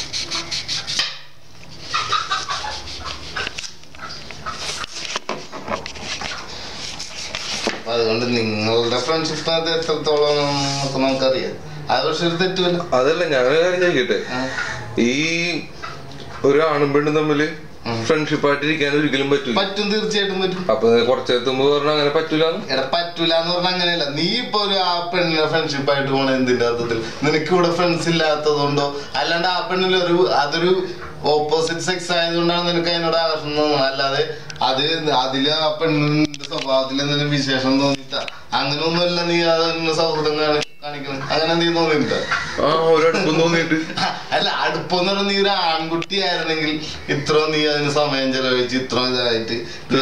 അതുകൊണ്ട് നിങ്ങളുടെ ഫ്രണ്ട്ഷിപ്പ് അത് എത്രത്തോളം നമുക്കറിയാം. അത് പക്ഷെ ഒരു തെറ്റുമല്ല. അതല്ല, ഞാനൊരു കാര്യം ചോദിക്കട്ടെ, ഈ ഒരു ആണും പെണ്ണും തമ്മില് ഫ്രണ്ട്ഷിപ്പ് ആയിട്ടിരിക്കാൻ ഒരിക്കലും പറ്റൂല. പറ്റും, തീർച്ചയായിട്ടും പറ്റും. അപ്പൊ കുറച്ചെത്തുമ്പോ പറഞ്ഞ അങ്ങനെ പറ്റൂല. പറ്റൂല എന്ന് പറഞ്ഞാൽ അങ്ങനെയല്ല. നീ ഇപ്പൊ ഒരു ആ പെണ്ണിനെ ഫ്രണ്ട്ഷിപ്പ് ആയിട്ട് പോണ എന്തിന്റെ അർത്ഥത്തിൽ? നിനക്ക് ഇവിടെ ഫ്രണ്ട്സ് ഇല്ലാത്തതുകൊണ്ടോ അല്ലാണ്ട് ആ പെണ്ണിലൊരു അതൊരു ഓപ്പോസിറ്റ് സെക്സ് ആയതുകൊണ്ടാണ് നിനക്ക് അതിനോട് ആകർഷണം തോന്നുന്നത്. അല്ലാതെ അതില് ആ പെണ്ണിന്റെ സ്വഭാവത്തിൽ എന്തെങ്കിലും വിശേഷം തോന്നിട്ടാ അങ്ങനെയൊന്നുമല്ല നീ അതിന് സൗഹൃദം കാണിക്കണം. അങ്ങനെ എന്തെങ്കിലും തോന്നിയില്ല? അല്ല, അടുപ്പെന്ന് പറഞ്ഞ നീ ഒരു ആൺകുട്ടി ആയിരുന്നെങ്കിൽ ഇത്ര നീ അതിന് സമയം ചെലവഴിച്ച് ഇത്ര ഇതായിട്ട്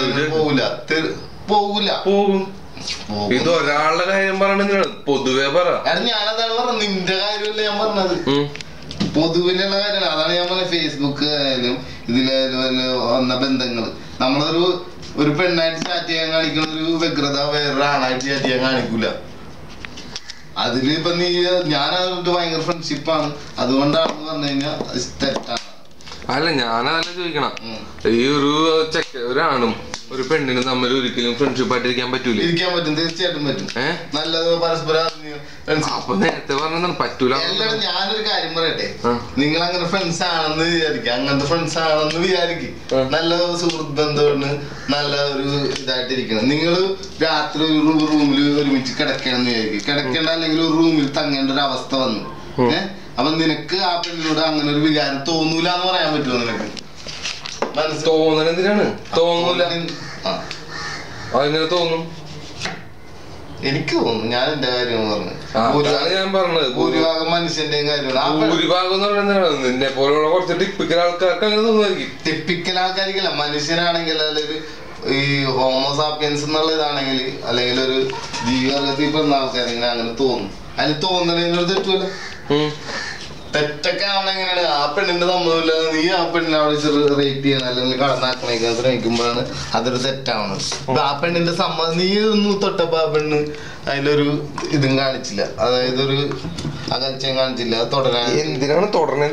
പോകൂല. ഇത് ഒരാളുടെ കാര്യം പറയണ പൊതുവെ പറ. ഞാനതാണ് പറഞ്ഞത്, നിന്റെ കാര്യമല്ല ഞാൻ പറഞ്ഞത്, പൊതുവിലുള്ള കാര്യമാണ്. അതാണ് ഞാൻ പറഞ്ഞത്. ഫേസ്ബുക്ക് ആയാലും ഇതിലായാലും വന്ന ബന്ധങ്ങള് നമ്മളൊരു പെണ്ണായിട്ട് ചാറ്റ് ചെയ്യാൻ കാണിക്കുന്ന ഒരു വ്യഗ്രത വേറൊരാളായിട്ട് ചാറ്റ് ചെയ്യാൻ കാണിക്കൂല. അതില് ഇപ്പൊ ഞാനത് ഭയങ്കര ഫ്രണ്ട്ഷിപ്പാണ് അതുകൊണ്ടാണെന്ന് പറഞ്ഞു കഴിഞ്ഞാൽ തെറ്റാണ്. അല്ല, ഞാനതല്ല ചോദിക്കണം. ഈ ഒരാണും ഒരു പെണ്ണിനും തമ്മിൽ ഒരിക്കലും ഫ്രണ്ട്ഷിപ്പ് ആയിട്ട് ഇരിക്കാൻ പറ്റൂല? ഇരിക്കാൻ പറ്റും, തീർച്ചയായിട്ടും പറ്റും. നല്ലത് പരസ്പരം. അപ്പൊ നേരത്തെ പറഞ്ഞ പറ്റൂല. എല്ലാവരും ഞാനൊരു കാര്യം പറയട്ടെ, നിങ്ങൾ അങ്ങനെ ഫ്രണ്ട്സ് ആണെന്ന് വിചാരിക്കുക, അങ്ങനത്തെ ഫ്രണ്ട്സ് ആണെന്ന് വിചാരിക്കും. നല്ല സുഹൃത്ത് ബന്ധമാണ്, നല്ല ഒരു ഇതായിട്ടിരിക്കണം. നിങ്ങൾ രാത്രി ഒരു റൂമിൽ ഒരുമിച്ച് കിടക്കണമെന്ന് വിചാരിക്കും. കിടക്കേണ്ട അല്ലെങ്കിൽ ഒരു റൂമിൽ തങ്ങേണ്ട ഒരു അവസ്ഥ വന്നു. അപ്പൊ നിനക്ക് ആ പെണ്ണിനോട് അങ്ങനെ ഒരു വികാരം തോന്നൂല എന്ന് പറയാൻ പറ്റുമോ നിനക്ക്? തോന്നണെന്തിനാണ്? തോന്നൂല. അതെങ്ങനെ തോന്നും? എനിക്ക് തോന്നുന്നു. ഞാൻ എന്റെ കാര്യം പറഞ്ഞു. ഞാൻ പറഞ്ഞത് ഭൂരിഭാഗം മനുഷ്യന്റെ കാര്യമാണ്. ഭൂരിഭാഗം എന്ന് പറയുന്നത് നിന്നെ പോലുള്ള കുറച്ച് ടിപ്പിക്കൽ ആൾക്കാർക്ക് അങ്ങനെ തോന്നുമായിരിക്കും. ടിപ്പിക്കൽ ആൾക്കാരിക്കല്ല, മനുഷ്യനാണെങ്കിൽ അല്ലെങ്കിൽ ഈ ഹോമോസാപ്പിയൻസ് എന്നുള്ള ഇതാണെങ്കിൽ അല്ലെങ്കിൽ ഒരു ജീവിതത്തിൽ പെടുന്ന ആൾക്കാരെങ്കിലും അങ്ങനെ തോന്നും. അതിന് തോന്നണതിനൊരു തെറ്റുമല്ല. തെറ്റൊക്കെ ആവണ എങ്ങനെയാണ്? ആ പെണ്ണിന്റെ സമ്മതമില്ല, നീ ആ പെണ്ണിനെ അവിടെ റേപ്പ് ചെയ്യാൻ അല്ലെങ്കിൽ കടന്നാക്കണേക്കാൻ ശ്രമിക്കുമ്പോഴാണ് അതൊരു തെറ്റാവണത്. ആ പെണ്ണിന്റെ സമ്മതം നീ ഒന്ന് തൊട്ടപ്പോ ആ പെണ്ണ് അതിലൊരു ഇതും കാണിച്ചില്ല, അതായത് ഒരു അകൽച്ചയും കാണിച്ചില്ല. എന്തിനാണ്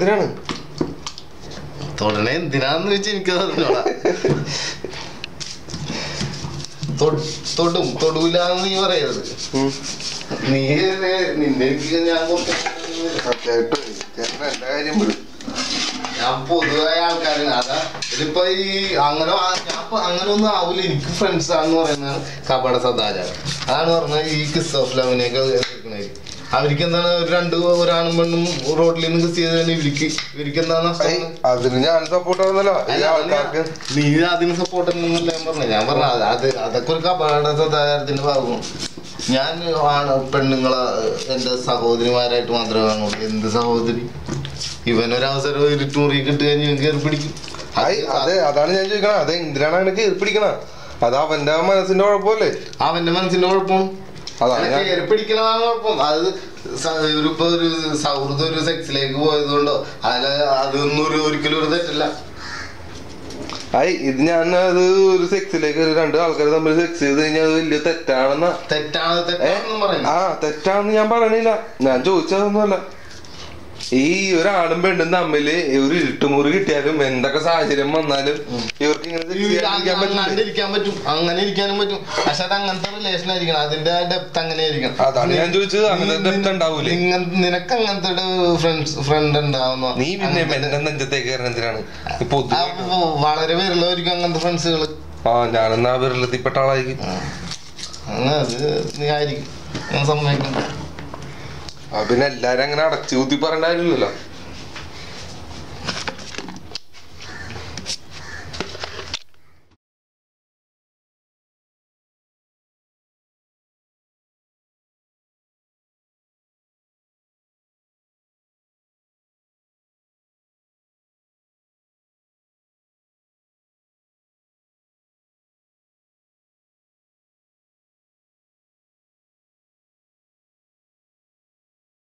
തൊടണേ എന്തിനാന്ന് വെച്ചാൽ എനിക്ക് അറിഞ്ഞോളാ. തൊടൂലെന്ന് നീ പറയരുത്. നിന്നെ ഞാൻ ഞാൻ പൊതുവായ ആൾക്കാരാണ്. അതാ ഇതിപ്പോ ഈ അങ്ങനെ ഒന്നും ആവൂല. എനിക്ക് ഫ്രണ്ട്സ് ആണെന്ന് പറയുന്നതാണ് കപട സദാചാരം. അതാണ് പറഞ്ഞത്. ഈ കിസ് ഓഫ് ലവിനെയൊക്കെ അവർക്ക് എന്താണ് ഒരാണും പെണ്ണും റോഡിൽ നിന്ന് കിസ് ചെയ്തതിന് ഇവർക്ക് എന്താണ്? അതിന് ഞാൻ സപ്പോർട്ട് ആവുന്നല്ലോ. നീ അതിന് സപ്പോർട്ട് എന്നല്ല ഞാൻ പറഞ്ഞത്. ഞാൻ പറഞ്ഞത് അതൊക്കെ ഒരു കപട സദാചാരത്തിന്റെ ഭാഗമാണ്. ഞാൻ പെണ്ണുങ്ങളെ എന്റെ സഹോദരിമാരായിട്ട് മാത്രമേ കാണുള്ളൂ. എന്ത് സഹോദരി? ഇവനൊരവസരം ഇരുട്ടുമുറി കിട്ടി കഴിഞ്ഞ് കയറി പിടിക്കും. അതാണ് ഞാൻ ചോദിക്കണം. അത് എന്തിനാണ് അങ്ങനെ കയറി പിടിക്കണ? അത് അവന്റെ മനസ്സിന്റെ കുഴപ്പമല്ലേ? അവന്റെ മനസ്സിന്റെ കുഴപ്പമാണ്. കയറി പിടിക്കണതാണ് കുഴപ്പം. അത് ഇപ്പൊ ഒരു സൗഹൃദം ഒരു സെക്സിലേക്ക് പോയതുകൊണ്ടോ അതൊന്നും ഒരിക്കലും ഒരു തെറ്റല്ല. ഇത് ഞാൻ അത് ഒരു സെക്സിലേക്ക് രണ്ട് ആൾക്കാർ തമ്മിൽ സെക്സ് ചെയ്ത് കഴിഞ്ഞാൽ അത് വലിയ തെറ്റാണെന്ന് തെറ്റാണെന്ന് ഞാൻ പറയണില്ല. ഞാൻ ചോദിച്ചതൊന്നുമല്ല. ഈ ഒരാളും പെണ്ണും തമ്മില് ഒരു ഇരുട്ടുമുറി കിട്ടിയാലും എന്തൊക്കെ സാഹചര്യം വന്നാലും ഇവർക്ക് ഇരിക്കാൻ പറ്റും. അങ്ങനെ ഇരിക്കാനും പറ്റും. പക്ഷെ അത് അങ്ങനത്തെ റിലേഷൻ ആയിരിക്കണം. അതിന്റെ ഡെപ്ത് അങ്ങനെ ആയിരിക്കണം. അതാണ് ഞാൻ ചോദിച്ചത്. അങ്ങനെ ഡെപ്ത് ഉണ്ടാവൂലേ? നിനക്ക് അങ്ങനത്തെ ഫ്രണ്ട് ഉണ്ടാവുന്ന നീ പിന്നെ എന്റെ നെഞ്ചത്തേക്ക് എന്തിനാണ്? വളരെ വിരളമായിരിക്കും അങ്ങനത്തെ ഫ്രണ്ട്സുകള്. ഞാനെന്നാ വിരളത്തിൽപ്പെട്ട ആളായിരിക്കും. അത് നീ ആയിരിക്കും. ഞാൻ സമ്മതിക്കണം. പിന്നെ എല്ലാരും അങ്ങനെ അടച്ചു കുത്തി പറയേണ്ട കാര്യമില്ലല്ലോ.